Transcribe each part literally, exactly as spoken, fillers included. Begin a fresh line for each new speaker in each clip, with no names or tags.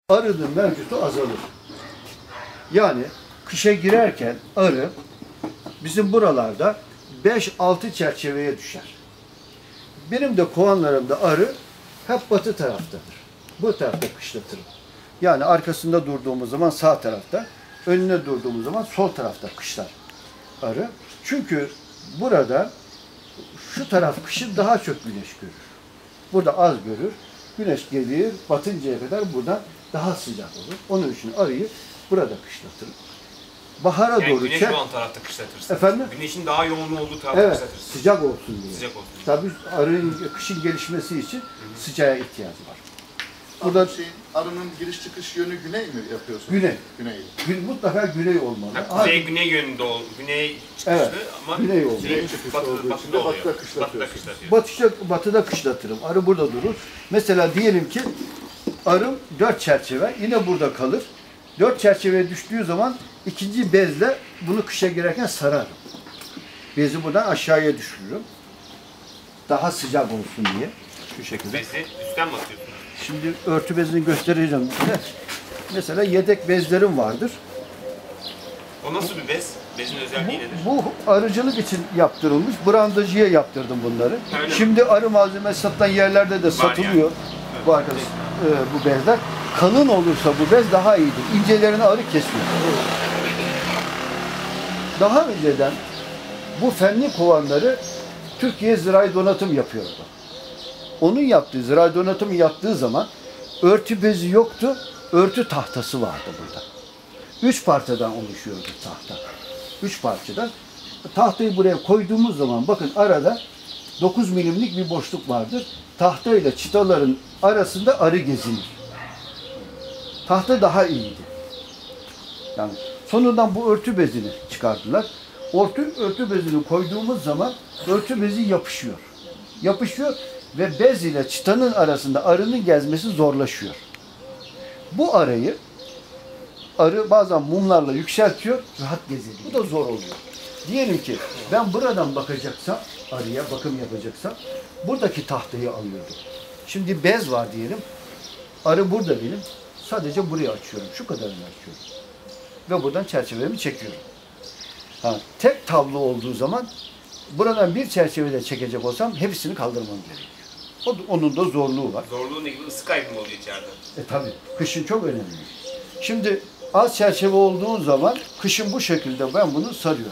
arının mevcutu azalır. Yani kışa girerken arı bizim buralarda beş altı çerçeveye düşer. Benim de kovanlarımda arı hep batı taraftadır. Bu tarafta kışlatırım. Yani arkasında durduğumuz zaman sağ tarafta, önüne durduğumuz zaman sol tarafta kışlar arı. Çünkü burada şu taraf kışın daha çok güneş görür. Burada az görür. Güneş gelir, batıncaya kadar buradan daha sıcak olur. Onun için arıyı burada kışlatırım. Bahara
yani
doğru
güneş
çek.
olan tarafta kışlatırsın.
Efendim?
Güneşin daha yoğun olduğu tarafta
Evet,
kışlatırsın.
sıcak olsun diye.
Sıcak olsun.
Tabii arının kışın gelişmesi için
Hı-hı.
sıcağa ihtiyacı var.
Burada şeyin, arının giriş çıkış yönü güney mi yapıyorsunuz?
Güney.
Güney.
Gün, mutlaka güney olmalı.
Ha, kuzey güney yönünde ol, güney çıkışlı
Evet,
ama
güney oldu.
şey, batı,
olduğu
batı,
için
batıda
de
oluyor.
batıda kışlatıyorsun.
Batıda kışlatıyor.
Batışa, batıda kışlatırım. Arı burada durur. Mesela diyelim ki arım dört çerçeve yine burada kalır. Dört çerçeveye düştüğü zaman ikinci bezle bunu kışa girerken sararım. Bezi buradan aşağıya düşürürüm. Daha sıcak olsun diye. Şu şekilde.
Bezi üstten mi atıyorsun?
Şimdi örtü bezini göstereceğim size. Mesela yedek bezlerim vardır.
O nasıl bir bez? Bezin özelliği nedir?
Bu arıcılık için yaptırılmış. Brandacıya yaptırdım bunları.
Öyle
Şimdi arı malzemesi satılan yerlerde de satılıyor.
yani.
Bu arkadaş e, bu bezler. Kalın olursa bu bez daha iyidir. İncelerini arı kesiyor. Daha önceden bu fenli kovanları Türkiye Zirai Donatım yapıyordu. Onun yaptığı, zirai donatımı yaptığı zaman örtü bezi yoktu, örtü tahtası vardı burada. Üç parçadan oluşuyordu tahta. Üç parçadan. Tahtayı buraya koyduğumuz zaman bakın arada dokuz milimlik bir boşluk vardır. Tahta ile çıtaların arasında arı gezinir. Tahta daha iyiydi. Yani sonundan bu örtü bezini çıkardılar. Örtü, örtü bezini koyduğumuz zaman örtü bezi yapışıyor. Yapışıyor ve bez ile çıtanın arasında arının gezmesi zorlaşıyor. Bu arayı arı bazen mumlarla yükseltiyor, rahat geziyor. Bu da zor oluyor. Diyelim ki ben buradan bakacaksam, arıya bakım yapacaksam, buradaki tahtayı alıyordum. Şimdi bez var diyelim, arı burada benim, sadece burayı açıyorum, şu kadarını açıyorum. Ve buradan çerçevemi çekiyorum. Ha, tek tablo olduğu zaman, buradan bir çerçevede çekecek olsam, hepsini kaldırmam gerekiyor. O, onun da zorluğu var.
Zorluğu ne gibi? Isı kaybı mı oluyor içeride?
E tabi, kışın çok önemli. Şimdi az çerçeve olduğu zaman kışın bu şekilde ben bunu sarıyorum.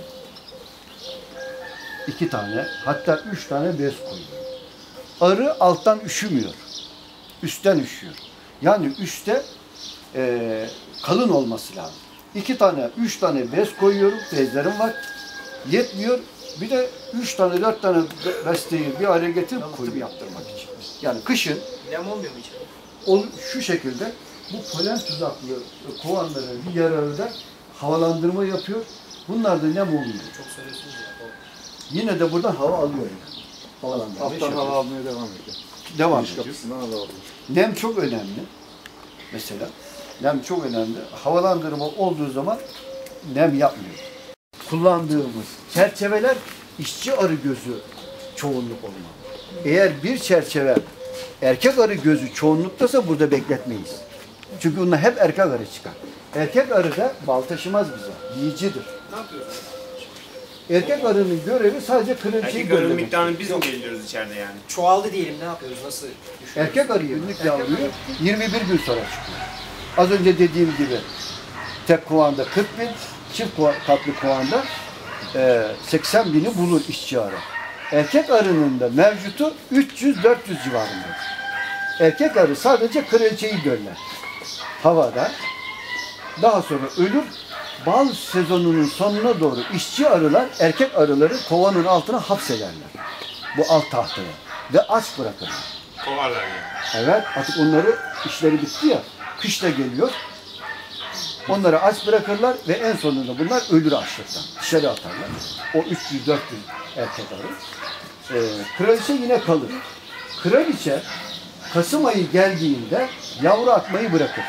İki tane, hatta üç tane bez koyuyorum. Arı alttan üşümüyor. Üstten üşüyor. Yani üstte e, kalın olması lazım. İki tane, üç tane bez koyuyorum. Bezlerim var. Yetmiyor. Bir de üç tane, dört tane besteyi bir araya getirip koyup yaptırmak için. Yani kışın
Nem olmuyor mu içeride?
o, şu şekilde bu polen tuzaklı kovanların bir yararı da havalandırma yapıyor. Bunlar da nem oluyor.
Çok söylüyorsunuz ya.
Yine de buradan hava alıyor yani. Havalandırma
Alttan hava almaya devam ediyor.
Devam
Giriş
ediyor.
kapısından hava alıyor.
Nem çok önemli. Mesela nem çok önemli. Havalandırma olduğu zaman nem yapmıyor. Kullandığımız çerçeveler işçi arı gözü çoğunluk olmalı. Eğer bir çerçeve erkek arı gözü çoğunluktaysa burada bekletmeyiz. Çünkü onlar hep erkek arı çıkar. Erkek arı da bal taşımaz bize. Yiyicidir.
Ne yapıyorsun?
Erkek arının görevi sadece kraliçeyi
Erkek arının
görmek.
miktarını biz mi belirliyoruz içeride yani?
Çoğaldı diyelim, ne yapıyoruz? Nasıl düşünüyoruz?
Erkek arı günlük yavruyu yirmi bir gün sonra çıkıyor. Az önce dediğim gibi tek kovanda kırk bin, çift katlı kovanda e, seksen bini bulur işçi arı. Erkek arının da mevcutu üç yüz dört yüz civarında. Erkek arı sadece kraliçeyi döller havada. Daha sonra ölür. Bal sezonunun sonuna doğru işçi arılar erkek arıları kovanın altına hapsederler. Bu alt tahtaya. Ve aç bırakırlar.
Kovarlar yani.
Evet, artık onları işleri bitti ya. Kış da geliyor. Onları aç bırakırlar ve en sonunda bunlar ölür açlıktan. Dışarı atarlar. O üç yüz dört yüz erkek arı. Ee, kraliçe yine kalır. Kraliçe Kasım ayı geldiğinde yavru atmayı bırakır.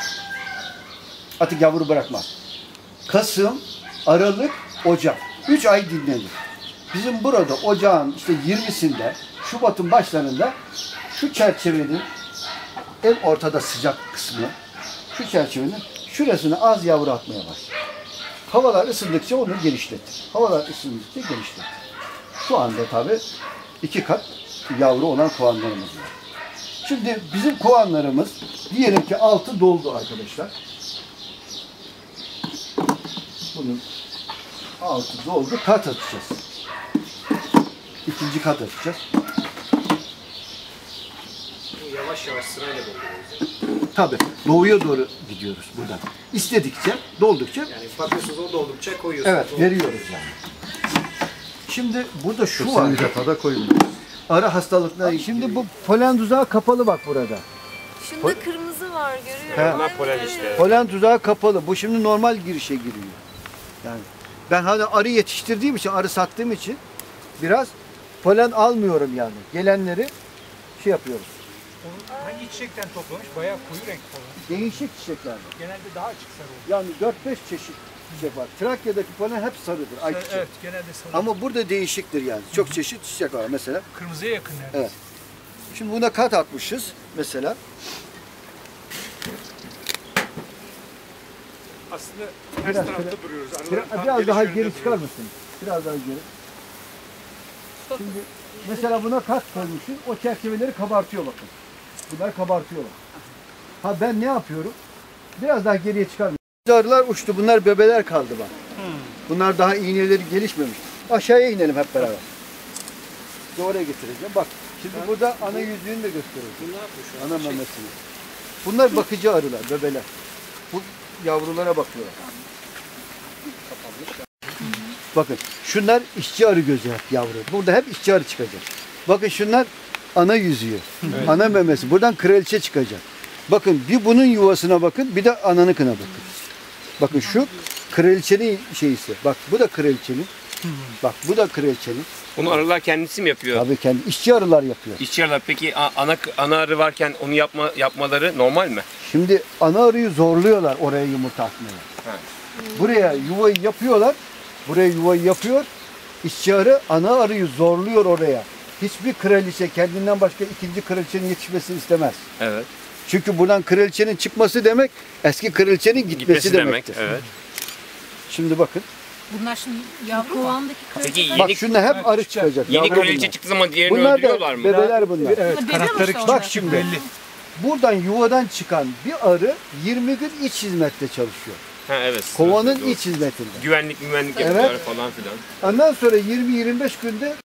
Artık yavru bırakmaz. Kasım, Aralık, Ocak. Üç ay dinlenir. Bizim burada ocağın işte yirmisinde, Şubat'ın başlarında şu çerçevenin en ortada sıcak kısmı, şu çerçevenin şurasına az yavru atmaya başlar. Havalar ısındıkça onu genişletir. Havalar ısındıkça genişletir. Şu anda tabii iki kat yavru olan kovanlarımız var. Şimdi bizim kovanlarımız diyelim ki altı doldu arkadaşlar. Bunun altı doldu. Kat atacağız. İkinci kat atacağız.
Bu yavaş yavaş sırayla dolduruyoruz.
Tabii doğuya doğru gidiyoruz buradan. İstedikçe, doldukça
Yani bakıyorsunuz o doldukça koyuyorsunuz.
evet
O-
veriyoruz yani. Şimdi burada şu var.
bir defa koyun.
Ara hastalıklar. Şimdi bu polen tuzağı kapalı bak burada.
Şunda kırmızı var görüyorum.
He.
Bunlar polen işte.
Polen tuzağı kapalı. Bu şimdi normal girişe giriyor. Yani ben hani arı yetiştirdiğim için, arı sattığım için biraz polen almıyorum yani. Gelenleri şey yapıyoruz.
Hangi çiçekten toplamış? Bayağı koyu renk falan.
Değişik çiçekler var.
Genelde daha açık sarı olur.
Yani dört beş çeşit çiçek var. Trakya'daki polen hep sarıdır. Ayçiçek.
Evet, genelde sarı.
Ama burada değişiktir yani. Çok çeşit çiçek var mesela.
Kırmızıya yakın neredeyse.
Evet. Şimdi buna kat atmışız mesela.
Aslında ters
Biraz
tarafta
şöyle-
duruyoruz. Arıların
Biraz,
tam
biraz
geliş
daha
yönünde
geri çıkar
duruyoruz.
mısın? Biraz daha geri. Şimdi mesela buna kat koymuşuz. O çerçeveleri kabartıyor bakın. Bunlar kabartıyorlar. Ha ben ne yapıyorum? Biraz daha geriye çıkar. Arılar uçtu. Bunlar bebeler kaldı bak. Bunlar daha iğneleri gelişmemiş. Aşağıya inelim hep beraber. İşte oraya getireceğim. Bak şimdi burada ana yüzüğünü de göstereyim.
Bu ne yapıyor şu an?
Ana memesini. Bunlar bakıcı arılar, bebeler. Bu yavrulara bakıyorlar. Bakın şunlar işçi arı gözü hep yavru. Burada hep işçi arı çıkacak. Bakın şunlar ana yüzüğü, ana memesi. Buradan kraliçe çıkacak. Bakın bir bunun yuvasına bakın, bir de ananınkına bakın. Bakın şu kraliçenin şeyisi. Bak bu da kraliçenin. Bak bu da kraliçenin.
Bunu arılar kendisi mi yapıyor?
Tabii kendi işçi arılar yapıyor.
İşçi arılar peki a- ana ana arı varken onu yapma yapmaları normal mi?
Şimdi ana arıyı zorluyorlar oraya yumurta atmaya.
Ha.
Buraya yuvayı yapıyorlar. Buraya yuvayı yapıyor. İşçi arı ana arıyı zorluyor oraya. Hiçbir kraliçe kendinden başka ikinci kraliçenin yetişmesini istemez.
Evet.
Çünkü buradan kraliçenin çıkması demek eski kraliçenin gitmesi,
Gitmesi demek.
demektir.
Evet.
Şimdi bakın.
Bunlar şimdi yavru kovandaki
Peki
kraliçeler.
Bak
yeni
şunda hep arı çıkacak.
yeni
yavru
kraliçe
bunlar.
çıktığı zaman diğerini
Bunlar
öldürüyorlar
da
mı?
bebeler bunlar.
Evet,
Bebe
kanatları
mi
küçük.
Bak şimdi.
belli.
Buradan yuvadan çıkan bir arı yirmi gün iç hizmette çalışıyor.
Ha evet.
Kovanın
Doğru.
iç hizmetinde.
Güvenlik güvenlik
Evet.
yapıyorlar falan filan.
Ondan sonra yirmi yirmi beş günde